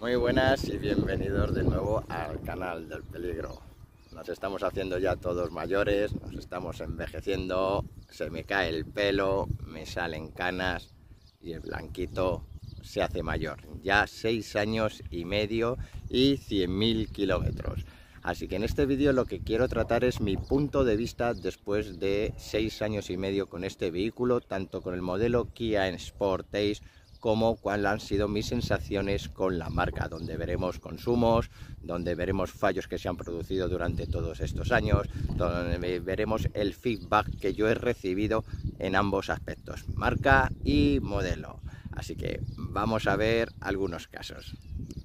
Muy buenas y bienvenidos de nuevo al canal del peligro. Nos estamos haciendo ya todos mayores, nos estamos envejeciendo, se me cae el pelo, me salen canas y el blanquito se hace mayor. Ya 6 años y medio y 100.000 kilómetros. Así que en este vídeo lo que quiero tratar es mi punto de vista después de 6 años y medio con este vehículo, tanto con el modelo Kia Sportage como cuáles han sido mis sensaciones con la marca, donde veremos consumos, donde veremos fallos que se han producido durante todos estos años, donde veremos el feedback que yo he recibido en ambos aspectos, marca y modelo. Así que vamos a ver algunos casos.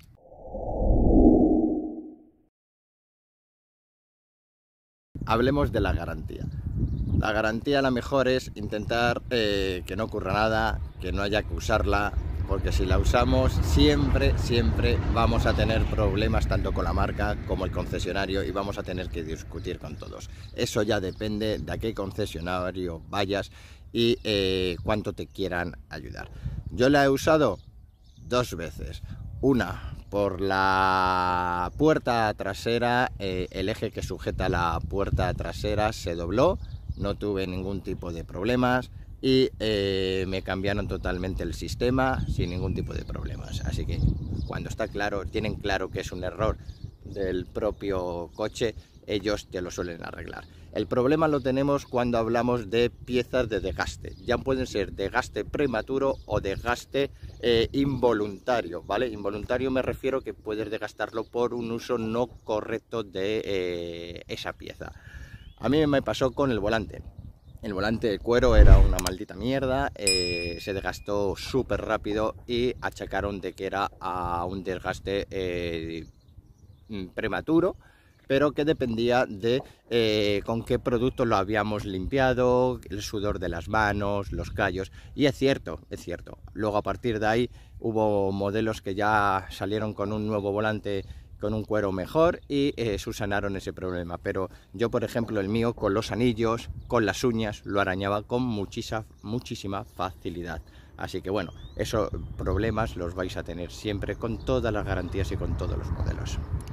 Hablemos de la garantía. La garantía, la mejor es intentar que no ocurra nada, que no haya que usarla, porque si la usamos siempre vamos a tener problemas tanto con la marca como el concesionario y vamos a tener que discutir con todos. Eso ya depende de a qué concesionario vayas y cuánto te quieran ayudar. Yo la he usado 2 veces. Una por la puerta trasera, el eje que sujeta la puerta trasera se dobló, no tuve ningún tipo de problemas y me cambiaron totalmente el sistema sin ningún tipo de problemas. Así que cuando está claro, tienen claro que es un error del propio coche, ellos te lo suelen arreglar. El problema lo tenemos cuando hablamos de piezas de desgaste. Ya pueden ser desgaste prematuro o desgaste involuntario, ¿vale? Involuntario me refiero que puedes desgastarlo por un uso no correcto de esa pieza. A mí me pasó con el volante. El volante de cuero era una maldita mierda, se desgastó súper rápido y achacaron de que era a un desgaste prematuro, pero que dependía de con qué producto lo habíamos limpiado, el sudor de las manos, los callos, y es cierto. Luego a partir de ahí hubo modelos que ya salieron con un nuevo volante con un cuero mejor y subsanaron ese problema, pero yo por ejemplo el mío con los anillos, con las uñas, lo arañaba con muchísima facilidad. Así que bueno, esos problemas los vais a tener siempre con todas las garantías y con todos los modelos.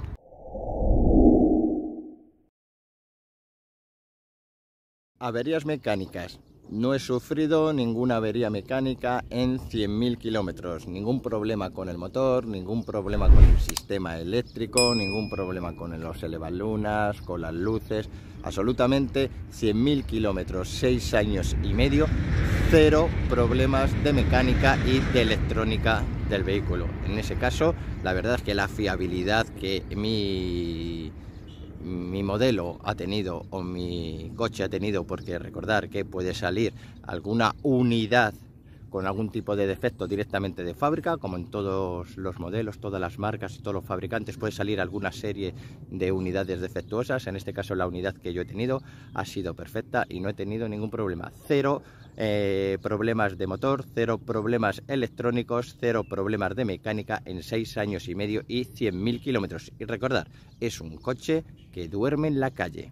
Averías mecánicas. No he sufrido ninguna avería mecánica en 100.000 kilómetros. Ningún problema con el motor, ningún problema con el sistema eléctrico, ningún problema con los elevalunas, con las luces. Absolutamente 100.000 kilómetros, 6 años y medio, cero problemas de mecánica y de electrónica del vehículo. En ese caso, la verdad es que la fiabilidad que mi modelo ha tenido o mi coche ha tenido, porque recordar que puede salir alguna unidad con algún tipo de defecto directamente de fábrica, como en todos los modelos, todas las marcas y todos los fabricantes puede salir alguna serie de unidades defectuosas. En este caso la unidad que yo he tenido ha sido perfecta y no he tenido ningún problema. Cero problemas de motor, cero problemas electrónicos, cero problemas de mecánica en 6 años y medio y 100.000 kilómetros. Y recordar, es un coche que duerme en la calle.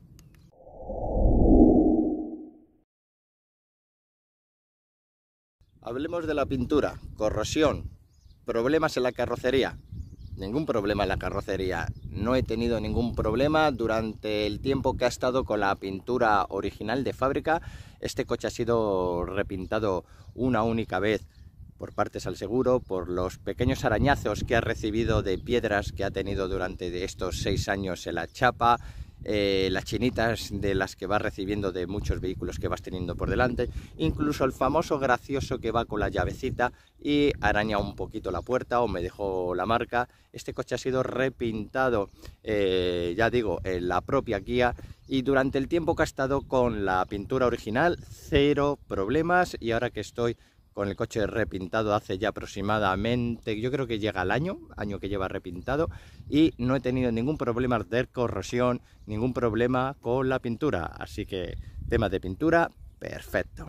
Hablemos de la pintura, corrosión, problemas en la carrocería. Ningún problema en la carrocería, no he tenido ningún problema durante el tiempo que ha estado con la pintura original de fábrica. Este coche ha sido repintado una única vez por partes al seguro, por los pequeños arañazos que ha recibido de piedras que ha tenido durante estos 6 años en la chapa, las chinitas de las que vas recibiendo de muchos vehículos que vas teniendo por delante, incluso el famoso gracioso que va con la llavecita y araña un poquito la puerta o me dejó la marca. Este coche ha sido repintado, ya digo, en la propia Kia, y durante el tiempo que ha estado con la pintura original, cero problemas, y ahora que estoy con el coche repintado hace ya aproximadamente, yo creo que llega al año que lleva repintado, y no he tenido ningún problema de corrosión, ningún problema con la pintura. Así que temas de pintura, perfecto.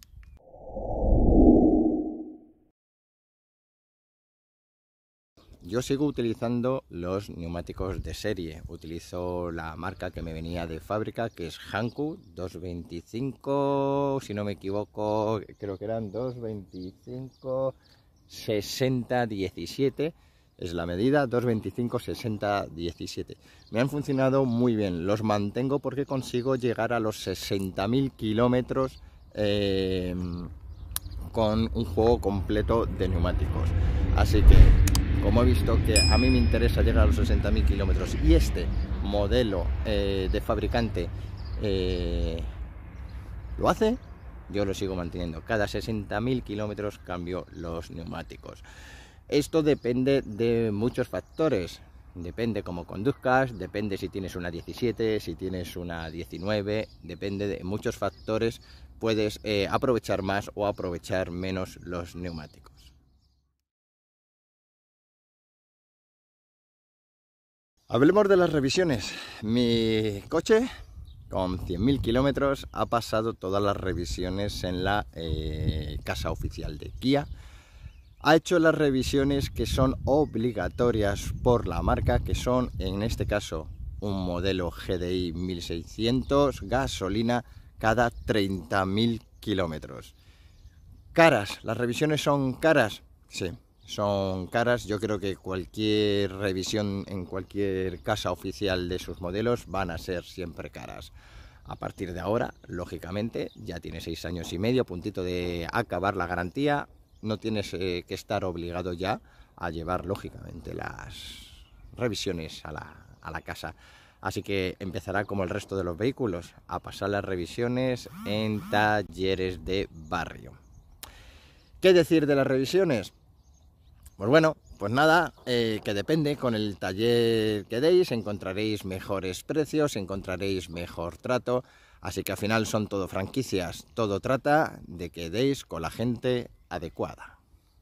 Yo sigo utilizando los neumáticos de serie. Utilizo la marca que me venía de fábrica, que es Hankook 225, si no me equivoco, creo que eran 225 60 17. es la medida 225/60/17. Me han funcionado muy bien, los mantengo porque consigo llegar a los 60.000 kilómetros con un juego completo de neumáticos. Así que, como he visto que a mí me interesa llegar a los 60.000 kilómetros y este modelo de fabricante lo hace, yo lo sigo manteniendo. Cada 60.000 kilómetros cambio los neumáticos. Esto depende de muchos factores. Depende cómo conduzcas, depende si tienes una 17, si tienes una 19, depende de muchos factores. Puedes aprovechar más o aprovechar menos los neumáticos. Hablemos de las revisiones. Mi coche, con 100.000 kilómetros, ha pasado todas las revisiones en la casa oficial de Kia. Ha hecho las revisiones que son obligatorias por la marca, que son, en este caso, un modelo GDI 1600, gasolina, cada 30.000 kilómetros. ¿Caras? ¿Las revisiones son caras? Sí, son caras. Yo creo que cualquier revisión en cualquier casa oficial de sus modelos van a ser siempre caras. A partir de ahora, lógicamente, ya tiene 6 años y medio, puntito de acabar la garantía. No tienes que estar obligado ya a llevar, lógicamente, las revisiones a la casa. Así que empezará como el resto de los vehículos, a pasar las revisiones en talleres de barrio. ¿Qué decir de las revisiones? Pues bueno, pues nada, que depende, con el taller que deis encontraréis mejores precios, encontraréis mejor trato. Así que al final son todo franquicias, todo trata de que deis con la gente adecuada.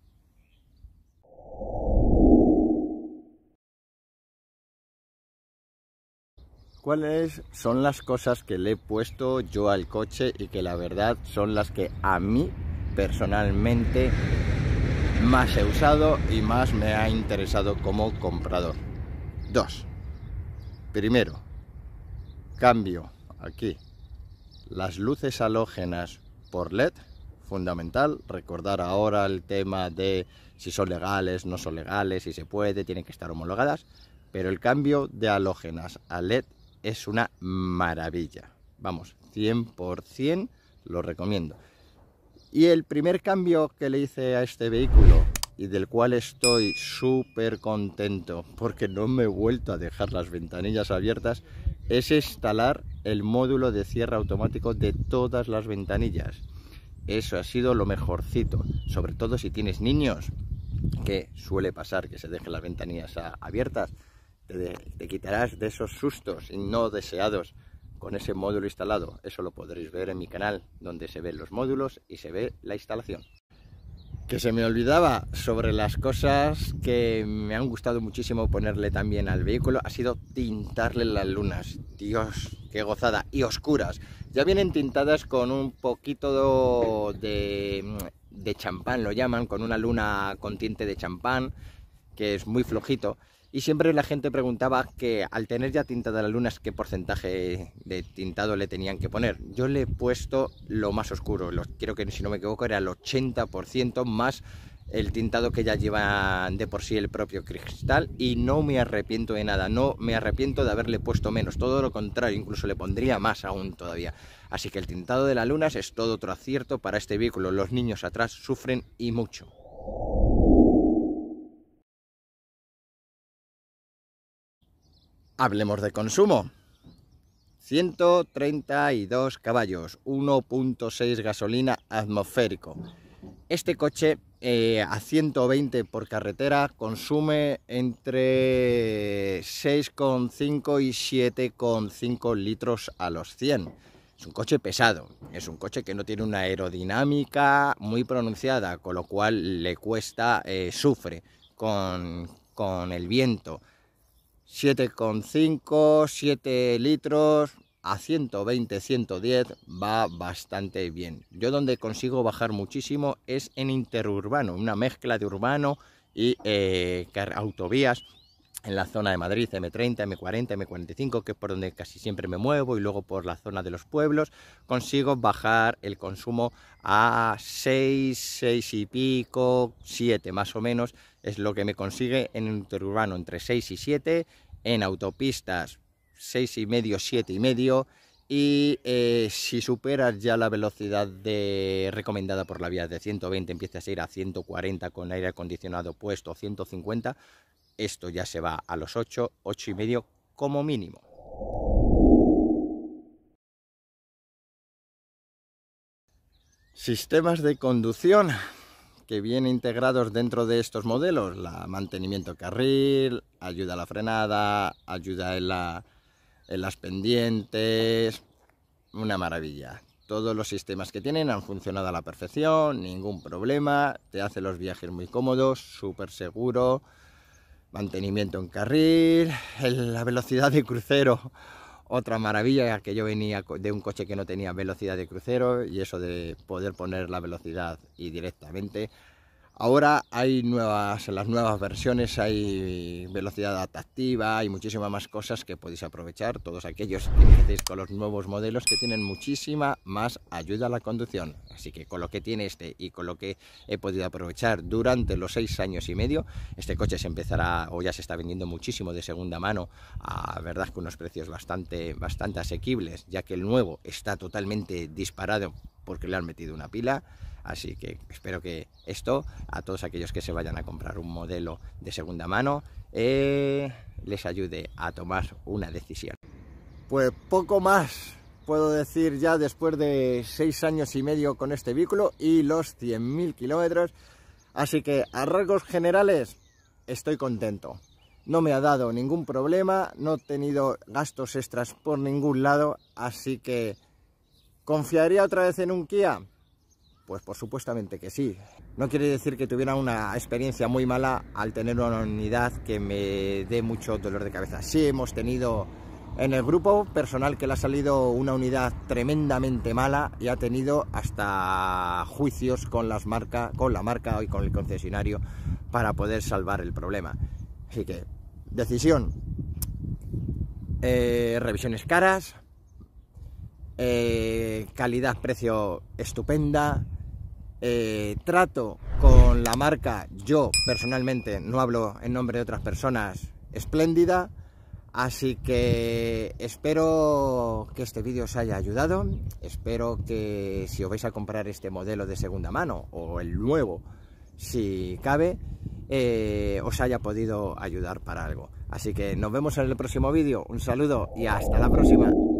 ¿Cuáles son las cosas que le he puesto yo al coche y que la verdad son las que a mí personalmente más he usado y más me ha interesado como comprador? 2. Primero, cambio aquí las luces halógenas por LED. Fundamental, recordar ahora el tema de si son legales, no son legales, si se puede, tienen que estar homologadas, pero el cambio de halógenas a LED es una maravilla. Vamos, 100% lo recomiendo. Y el primer cambio que le hice a este vehículo, y del cual estoy súper contento porque no me he vuelto a dejar las ventanillas abiertas, es instalar el módulo de cierre automático de todas las ventanillas. Eso ha sido lo mejorcito, sobre todo si tienes niños, que suele pasar que se dejen las ventanillas abiertas. Te quitarás de esos sustos no deseados con ese módulo instalado. Eso lo podréis ver en mi canal, donde se ven los módulos y se ve la instalación. Que se me olvidaba, sobre las cosas que me han gustado muchísimo ponerle también al vehículo, ha sido tintarle las lunas. Dios, qué gozada. Y oscuras. Ya vienen tintadas con un poquito de champán, lo llaman, con una luna con tinte de champán, que es muy flojito. Y siempre la gente preguntaba que al tener ya tintada las lunas, ¿qué porcentaje de tintado le tenían que poner? Yo le he puesto lo más oscuro, creo que si no me equivoco era el 80% más el tintado que ya lleva de por sí el propio cristal, y no me arrepiento de nada, no me arrepiento de haberle puesto menos, todo lo contrario, incluso le pondría más aún todavía. Así que el tintado de las lunas es todo otro acierto para este vehículo. Los niños atrás sufren y mucho. Hablemos de consumo. 132 caballos, 1.6 gasolina atmosférico. Este coche a 120 por carretera consume entre 6,5 y 7,5 litros a los 100. Es un coche pesado, es un coche que no tiene una aerodinámica muy pronunciada, con lo cual le cuesta, sufre con el viento. 7,5, 7 litros a 120, 110 va bastante bien. Yo donde consigo bajar muchísimo es en interurbano, una mezcla de urbano y autovías. en la zona de Madrid, M30, M40, M45, que es por donde casi siempre me muevo, y luego por la zona de los pueblos, consigo bajar el consumo a 6, 6 y pico, 7 más o menos, es lo que me consigue en interurbano, entre 6 y 7, en autopistas 6,5, 7,5, y si superas ya la velocidad recomendada por la vía de 120, empiezas a ir a 140 con aire acondicionado puesto, 150, esto ya se va a los 8, 8,5 como mínimo. Sistemas de conducción que vienen integrados dentro de estos modelos: mantenimiento carril, ayuda a la frenada, ayuda en las pendientes, una maravilla. Todos los sistemas que tienen han funcionado a la perfección, ningún problema, te hace los viajes muy cómodos, súper seguro. Mantenimiento en carril, la velocidad de crucero, otra maravilla, que yo venía de un coche que no tenía velocidad de crucero, y eso de poder poner la velocidad y directamente. Ahora hay en las nuevas versiones hay velocidad adaptativa, hay muchísimas más cosas que podéis aprovechar, todos aquellos que empecéis con los nuevos modelos, que tienen muchísima más ayuda a la conducción. Así que con lo que tiene este y con lo que he podido aprovechar durante los 6 años y medio, este coche se empezará, o ya se está vendiendo muchísimo de segunda mano, a verdad que unos precios bastante asequibles, ya que el nuevo está totalmente disparado porque le han metido una pila. Así que espero que esto, a todos aquellos que se vayan a comprar un modelo de segunda mano, les ayude a tomar una decisión. Pues poco más puedo decir ya después de 6 años y medio con este vehículo y los 100.000 kilómetros. Así que a rasgos generales estoy contento. No me ha dado ningún problema, no he tenido gastos extras por ningún lado, así que ¿confiaría otra vez en un Kia? Pues por supuestamente que sí. No quiere decir que tuviera una experiencia muy mala al tener una unidad que me dé mucho dolor de cabeza. Sí, hemos tenido en el grupo personal que le ha salido una unidad tremendamente mala y ha tenido hasta juicios con la marca y con el concesionario para poder salvar el problema. Así que, decisión, revisiones caras, calidad-precio estupenda, trato con la marca, yo personalmente, no hablo en nombre de otras personas, espléndida. Así que espero que este vídeo os haya ayudado, espero que si os vais a comprar este modelo de segunda mano o el nuevo, si cabe, os haya podido ayudar para algo. Así que nos vemos en el próximo vídeo, un saludo y hasta la próxima.